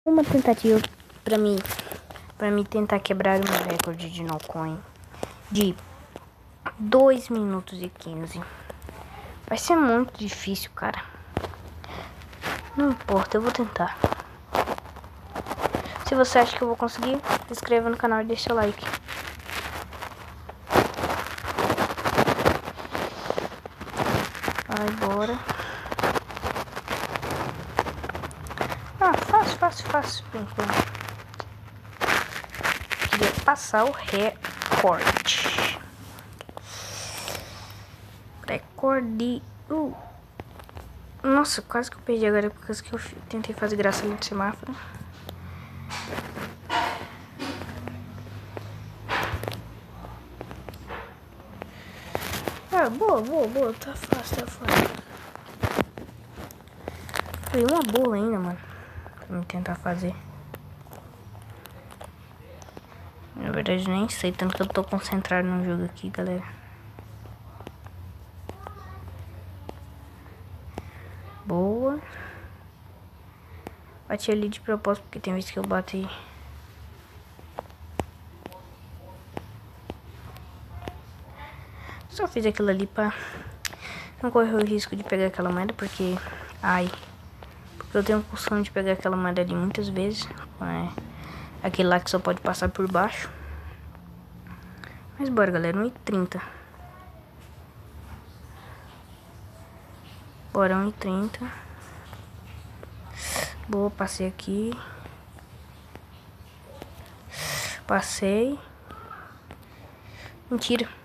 Uma tentativa pra mim tentar quebrar o meu recorde de Nocoin de 2 minutos e 15. Vai ser muito difícil, cara. Não importa, eu vou tentar. Se você acha que eu vou conseguir, se inscreva no canal e deixa o like. Vai, bora. Ah, fácil. Queria passar o recorde. Recorde. Nossa, quase que eu perdi agora por causa que eu tentei fazer graça ali no semáforo. Ah, boa. Tá fácil. Foi uma boa ainda, mano. Pra me tentar fazer. Na verdade, nem sei, tanto que eu tô concentrado no jogo aqui, galera. Boa. Bati ali de propósito, porque tem vezes que eu bati. Só fiz aquilo ali pra não correr o risco de pegar aquela moeda, porque... Porque eu tenho a função de pegar aquela moeda ali muitas vezes. Aquele lá que só pode passar por baixo. Mas bora, galera, 1h30. Bora, 1h30. Boa, passei aqui. Passei. Mentira.